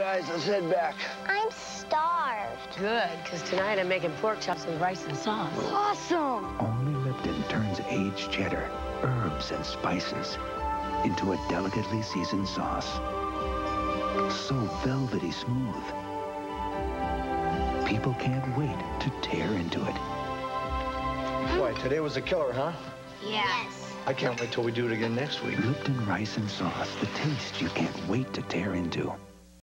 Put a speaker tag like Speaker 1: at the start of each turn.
Speaker 1: guys, let's head back.
Speaker 2: I'm starved.
Speaker 3: Good, because tonight I'm making pork chops with rice and sauce.
Speaker 2: Awesome!
Speaker 4: Only Lipton turns aged cheddar, herbs, and spices into a delicately seasoned sauce. So velvety smooth. People can't wait to tear into it.
Speaker 1: Boy, today was a killer, huh?
Speaker 2: Yes.
Speaker 1: I can't wait till we do it again next week.
Speaker 4: Lipton Rice and Sauce, the taste you can't wait to tear into.